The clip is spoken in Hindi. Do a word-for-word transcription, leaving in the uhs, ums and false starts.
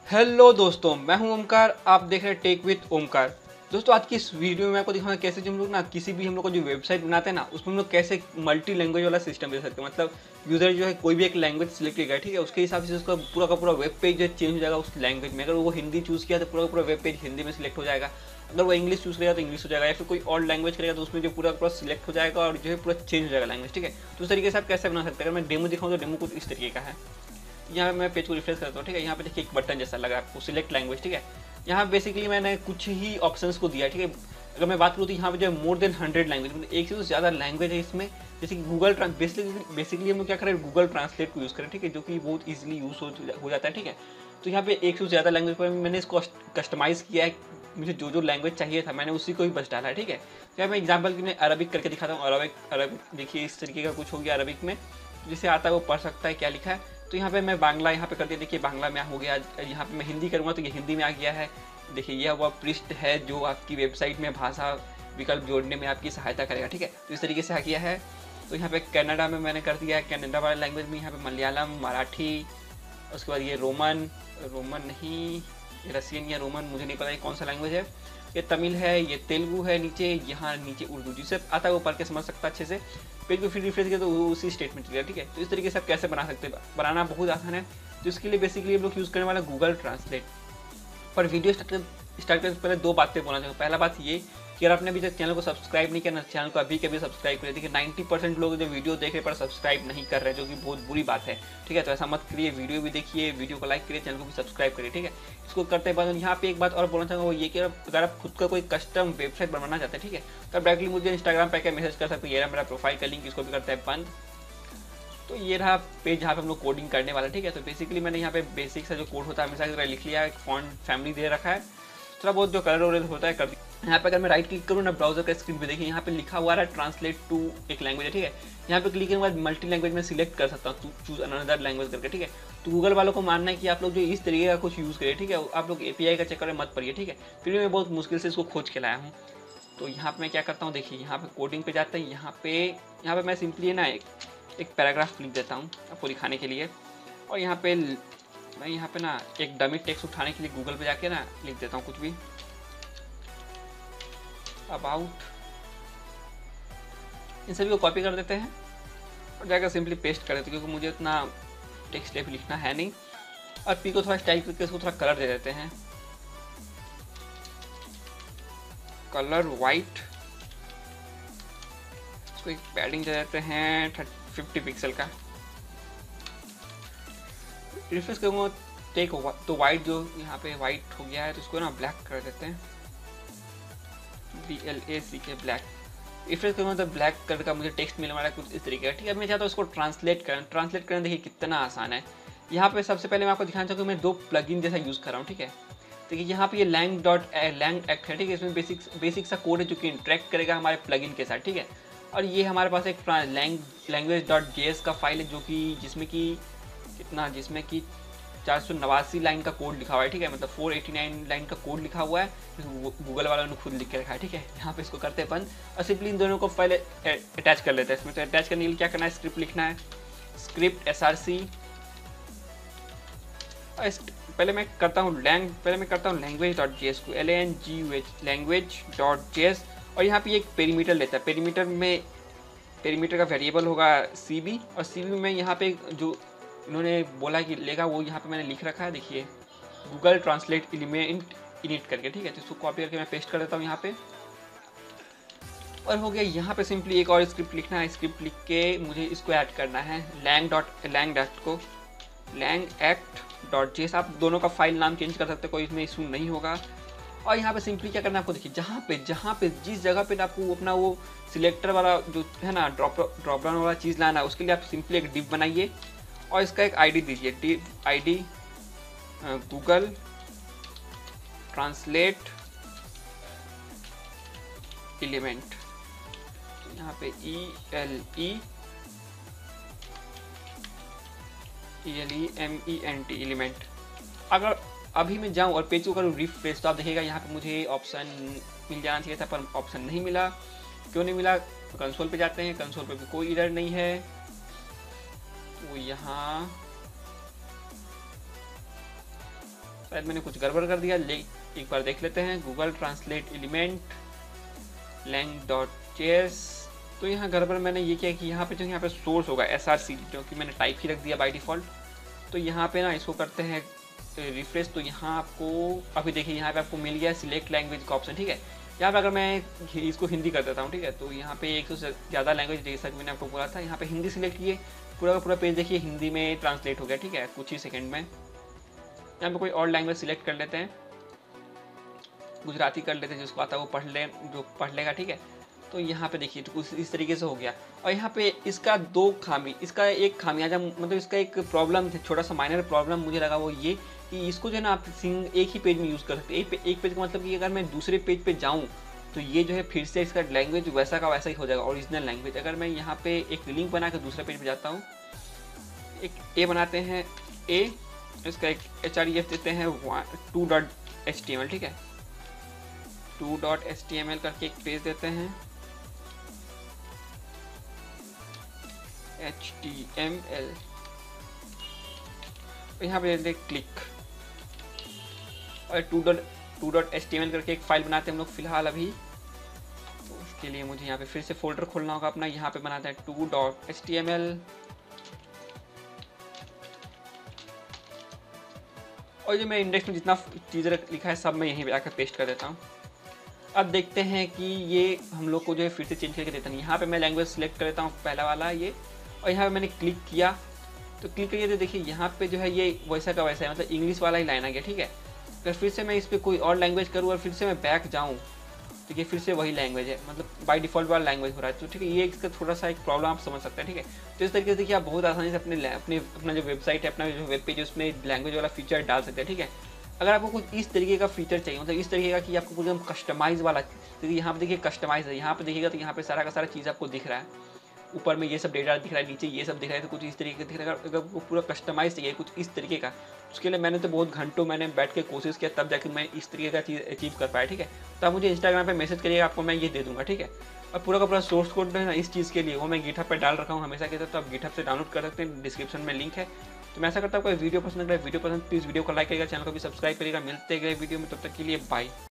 हेलो दोस्तों, मैं हूं ओमकार। आप देख रहे हैं टेक विद ओमकार। दोस्तों, आज की इस वीडियो में मैं आपको दिखाऊंगा कैसे जो हम लोग ना किसी भी हम लोग को जो वेबसाइट बनाते हैं ना, उसमें हम लोग कैसे मल्टी लैंग्वेज वाला सिस्टम दे सकते हैं। मतलब यूजर जो है कोई भी एक लैंग्वेज सिलेक्ट करेगा, ठीक है, उसके हिसाब से उसका पूरा का पूरा वेब पेज जो है चेंज हो जाएगा उस लैंग्वेज में। अगर वो हिंदी चूज़ किया तो पूरा का पूरा वेब पेज हिंदी में सिलेक्ट हो जाएगा। अगर वो इंग्लिश चूज़ करेगा तो इंग्लिश हो जाएगा, या फिर कोई और लैंग्वेज करेगा तो उसमें जो पूरा पूरा सिलेक्ट हो जाएगा और जो है पूरा चेंज हो जाएगा लैंग्वेज। ठीक है, तो उस तरीके से आप कैसे बना सकते हैं। अगर मैं डेमो दिखाऊँ तो डेमो कुछ इस तरीके का है। यहाँ मैं पेज को रिफ्रेश करता हूँ, ठीक है। यहाँ पे देखिए एक बटन जैसा लगा आपको सिलेक्ट लैंग्वेज, ठीक है। यहाँ बेसिकली मैंने कुछ ही ऑप्शंस को दिया, ठीक है। अगर मैं बात करूँ तो यहाँ पे जो है मोर देन हंड्रेड लैंग्वेज, मतलब एक से ज़्यादा लैंग्वेज है इसमें। जैसे कि गूगल ट्रांस बेसिकली बेसिकली हम लोग क्या करें, गूगल ट्रांसलेट को यूज़ करें, ठीक है, जो कि बहुत ईजिली यूज़ हो जाता है, ठीक है। तो यहाँ पे एक से ज़्यादा लैंग्वेज पर मैंने इसको कस्टमाइज़ किया है। मुझे जो जो लैंग्वेज चाहिए था मैंने उसी को ही बस डाला है, ठीक है। तो मैं एग्जाम्पल के लिए अरबिक करके दिखाता हूँ। अरबिक अरबिक देखिए इस तरीके का कुछ हो गया अरबिक में, जिसे आता है वो पढ़ सकता है क्या लिखा है। तो यहाँ पे मैं बांग्ला यहाँ पे कर दिया, देखिए बांग्ला में हो गया। यहाँ पे मैं हिंदी करूँगा तो ये हिंदी में आ गया है। देखिए यह वह पृष्ठ है जो आपकी वेबसाइट में भाषा विकल्प जोड़ने में आपकी सहायता करेगा, ठीक है। तो इस तरीके से आ गया है। तो यहाँ पे कनाडा में मैंने कर दिया है, कनाडा वाला लैंग्वेज में। यहाँ पे मलयालम, मराठी, उसके बाद ये रोमन रोमन नहीं, ये रशियन या रोमन, मुझे नहीं पता ये कौन सा लैंग्वेज है। ये तमिल है, ये तेलुगु है, नीचे यहाँ नीचे उर्दू, जिसे आता है वो पढ़ के समझ सकता है अच्छे से। पेज को फिर रिफ्रेश किया तो उसी स्टेटमेंट चलेगा, ठीक है। तो इस तरीके से आप कैसे बना सकते हैं, बनाना बहुत आसान है। तो इसके लिए बेसिकली हम लोग यूज़ करने वाला गूगल ट्रांसलेट। पर वीडियो स्टार्ट स्टार्ट करने से पहले दो बातें बोलना चाहूँगा। पहला बात ये कि अगर आपने अभी तक चैनल को सब्सक्राइब नहीं किया, चैनल को अभी के अभी सब्सक्राइब करिए। देखिए नाइन्टी परसेंट लोग जो वीडियो देख रहे पर सब्सक्राइब नहीं कर रहे, जो कि बहुत बुरी बात है, ठीक है। तो ऐसा मत करिए, वीडियो भी देखिए, वीडियो को लाइक करिए, चैनल को भी सब्सक्राइब करिए, ठीक है। इसको करते बाद यहाँ पे एक बात और बोलना चाहूँगा, वो ये कि अगर आप खुद का कोई कस्टम वेबसाइट बनवाना चाहते हैं, ठीक है, तो आप डायरेक्टली मुझे इंस्टाग्राम पे मैसेज कर सकते हैं। ये रहा मेरा प्रोफाइल का लिंक, इसको भी करते हैं बंद। तो ये रहा पेज जहाँ पे हम लोग कोडिंग करने वाला, ठीक है। तो बेसिकली मैंने यहाँ पे बेसिक सा जो कोड होता है हमेशा की तरह लिख लिया है, फॉन्ट फैमिली दे रखा है, थोड़ा बहुत जो कलर वलर होता है कर दिया। यहाँ पे अगर मैं राइट क्लिक करूँ ना ब्राउजर का स्क्रीन पे, देखिए यहाँ पे लिखा हुआ है ट्रांसलेट टू एक लैंग्वेज है, ठीक है। यहाँ पे क्लिक करने के बाद मल्टी लैंग्वेज में सिलेक्ट कर सकता हूँ, चूज अनदर लैंग्वेज करके, ठीक है। तो गूगल वालों को मानना है कि आप लोग जो इस तरीके का कुछ यूज़ करिए, ठीक है। आप लोग एपीआई का चक्कर में मत पड़िए, ठीक है। फिर भी मैं बहुत मुश्किल से इसको खोज के लाया हूँ। तो यहाँ पे मैं क्या करता हूँ, देखिए यहाँ पे कोडिंग पे जाता है। यहाँ पे यहाँ पे मैं सिंपली ना एक एक पैराग्राफ लिख देता हूँ आपको दिखाने के लिए। और यहाँ पे मैं यहाँ पे ना एक डमी टेक्स्ट उठाने के लिए गूगल पे जाके ना लिख देता हूँ कुछ भी अबाउट। इन सभी को कॉपी कर देते हैं और जाकर सिंपली पेस्ट कर देते हैं, क्योंकि मुझे उतना टेक्स्ट टाइप लिखना है नहीं। और पी को थोड़ा स्टाइल करके इसको थोड़ा कलर दे देते हैं, कलर वाइट। इसको एक पैडिंग दे देते हैं फिफ्टी पिक्सल का। रिफ्रेश करूँगा टेक तो वाइट जो यहाँ पे वाइट हो गया है, तो इसको ना ब्लैक कर देते हैं, बी एल ए सी के ब्लैक। रिफ्रेश करूँगा तो ब्लैक कलर का मुझे टेक्स्ट मिलने वाला है कुछ इस तरीके का, ठीक है। मैं चाहता हूँ इसको ट्रांसलेट करें। ट्रांसलेट करना देखिए कितना आसान है। यहाँ पे सबसे पहले मैं आपको दिखाना चाहूँगा, मैं दो प्लगइन जैसा यूज़ कर रहा हूँ, ठीक है। देखिए यहाँ पे ये लैंग डॉट लैंग एक्ट है, ठीक है। इसमें बेसिक बेसिक सा कोड है जो कि इंटरेक्ट करेगा हमारे प्लगइन के साथ, ठीक है। और ये हमारे पास एक lang language dot J S का फाइल है, जो कि जिसमें कि कितना जिसमें कि चार सौ नवासी लाइन का कोड लिखा हुआ है, ठीक है। मतलब फोर एटी नाइन लाइन का कोड लिखा हुआ है, गूगल वालों ने खुद लिख के रखा है, ठीक है। यहाँ पे इसको करते हैं बंद और सिंपली इन दोनों को पहले अटैच कर लेते हैं इसमें। तो अटैच करने के लिए क्या करना है, स्क्रिप्ट लिखना है, स्क्रिप्ट एस आर सी। पहले मैं करता हूँ लैंग पहले मैं करता हूँ लैंग्वेज डॉट जे एस को, L A N G U H language dot J S. और यहाँ पे एक पेरीमीटर लेता है। पेरीमीटर में पेरीमीटर का वेरिएबल होगा सी बी, और सी बी में यहाँ पे जो इन्होंने बोला कि लेगा वो यहाँ पे मैंने लिख रखा है, देखिए गूगल ट्रांसलेट एलिमेंट इनिट करके, ठीक है। तो इसको कॉपी करके मैं पेस्ट कर देता हूँ यहाँ पे, और हो गया। यहाँ पे सिंपली एक और स्क्रिप्ट लिखना है। स्क्रिप्ट लिख के मुझे इसको ऐड करना है, लैंग डॉट लैंग डॉट को लैंग एक्ट डॉट जेस। आप दोनों का फाइल नाम चेंज कर सकते हैं, कोई इसमें इशू नहीं होगा। और यहाँ पे सिंपली क्या करना है आपको, देखिए जहाँ पे जहाँ पे जिस जगह पे आपको अपना वो सिलेक्टर वाला जो है ना ड्रॉप ड्रॉप डाउन वाला चीज़ लाना है, उसके लिए आप सिंपली एक डिव बनाइए और इसका एक आईडी दीजिए, div ID Google translate element. यहाँ पे E L E E L E M E N T element. अगर अभी मैं जाऊँ और पेज को करूँ रिफ्रेश, तो आप देखिएगा यहाँ पे मुझे ऑप्शन मिल जाना चाहिए था, पर ऑप्शन नहीं मिला। क्यों नहीं मिला, तो कंसोल पे जाते हैं। कंसोल पे भी कोई एरर नहीं है। वो यहाँ शायद मैंने कुछ गड़बड़ कर दिया, ले एक बार देख लेते हैं। Google translate element lang dot JS. तो यहाँ गड़बड़ मैंने ये किया कि यहाँ पे जो यहाँ पे सोर्स होगा एस आर सी, क्योंकि मैंने टाइप ही रख दिया बाय डिफ़ॉल्ट। तो यहाँ पे ना इसको करते हैं रिफ्रेश। तो यहाँ आपको अभी देखिए यहाँ पे आपको मिल गया सिलेक्ट लैंग्वेज का ऑप्शन, ठीक है। यहाँ पे अगर मैं इसको हिंदी कर देता हूँ, ठीक है, तो यहाँ पे एक से ज़्यादा लैंग्वेज, जैसा कि मैंने आपको बोला था, यहाँ पे हिंदी सिलेक्ट किए, पूरा का पूरा पेज देखिए हिंदी में ट्रांसलेट हो गया, ठीक है, कुछ ही सेकंड में। यहाँ पे कोई और लैंग्वेज सिलेक्ट कर लेते हैं, गुजराती कर लेते हैं, जिसको आता है वो पढ़ ले, जो पढ़ लेगा, ठीक है। तो यहाँ पे देखिए तो कुछ इस तरीके से हो गया। और यहाँ पे इसका दो खामी, इसका एक खामियाजा मतलब इसका एक प्रॉब्लम, छोटा सा माइनर प्रॉब्लम मुझे लगा, वो ये कि इसको जो है ना आप सिंग एक ही पेज में यूज़ कर सकते हैं। एक, एक पेज का मतलब कि अगर मैं दूसरे पेज पे जाऊँ तो ये जो है फिर से इसका लैंग्वेज वैसा का वैसा ही हो जाएगा, ओरिजिनल लैंग्वेज। अगर मैं यहाँ पे एक लिंक बना कर दूसरे पेज पे जाता हूँ, एक ए बनाते हैं, ए इसका एक एच आर ई एफ देते हैं two dot H T M L, ठीक है, two dot H T M L करके एक पेज देते हैं, एच टी एम एल। यहाँ पे देते क्लिक, और two dot two dot H T M L करके एक फाइल बनाते हैं हम लोग फिलहाल अभी। तो उसके लिए मुझे यहाँ पे फिर से फोल्डर खोलना होगा अपना। यहाँ पे बनाते हैं two dot H T M L, और जो मैं इंडेक्स में जितना चीज़ें लिखा है सब मैं यहीं पे आकर पेस्ट कर देता हूँ। अब देखते हैं कि ये हम लोग को जो है फिर से चेंज करके देता नहीं। यहाँ पे मैं लैंग्वेज सेलेक्ट कर देता हूँ, पहला वाला ये, और यहाँ पे मैंने क्लिक किया। तो क्लिक करिए तो देखिए यहाँ पे जो है ये वैसा का वैसा है, मतलब इंग्लिश वाला ही लाइन आ गया, ठीक है। अगर फिर से मैं इस पर कोई और लैंग्वेज करूँ और फिर से मैं बैक जाऊँ, तो ये फिर से वही लैंग्वेज है, मतलब बाय डिफ़ॉल्ट वाला लैंग्वेज हो रहा है। तो ठीक है, ये इसका थोड़ा सा एक प्रॉब्लम आप समझ सकते हैं, ठीक है। तो इस तरीके से देखिए आप बहुत आसानी से अपने अपने अपना जो वेबसाइट है, अपना जो वेब पेज है, उसमें लैंग्वेज वाला फीचर डाल सकते हैं, ठीक है। अगर आपको कुछ इस तरीके का फीचर चाहिए, मतलब इस तरीके का कि आपको पूरा कस्टमाइज़ वाला, तो यहाँ पे देखिए कस्टमाइज़ है, यहाँ पे देखिएगा तो यहाँ पे सारा का सारा चीज़ आपको दिख रहा है। ऊपर में ये सब डेटा दिख रहा है, नीचे ये सब दिख रहा है, तो कुछ इस तरीके का दिख रहा है। अगर आपको पूरा कस्टमाइज़ चाहिए कुछ इस तरीके का, उसके लिए मैंने तो बहुत घंटों मैंने बैठ के कोशिश किया, तब जाकर मैं इस तरीके का चीज़ अचीव कर पाया, ठीक है। तो आप मुझे इंस्टाग्राम पे मैसेज करिएगा, आपको मैं ये दे दूँगा, ठीक है। और पूरा का पूरा सोर्स कोड है ना इस चीज़ के लिए, वो मैं गिटहब पे डाल रखा हूँ हमेशा के साथ, तो आप गिटहब से डाउनलोड कर सकते हैं, डिस्क्रिप्शन में लिंक है। तो मैं ऐसा करता हूँ, कोई वीडियो पसंद लग रहा है, वीडियो पसंद प्लीज़ वीडियो को लाइक करिएगा, चैनल को भी सब्सक्राइब करिएगा। मिलते गए वीडियो में, तब तक के लिए बाय।